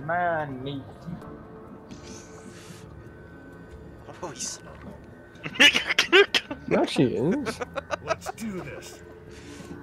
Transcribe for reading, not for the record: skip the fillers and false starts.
man meat. Oh, No, she is. Let's do this.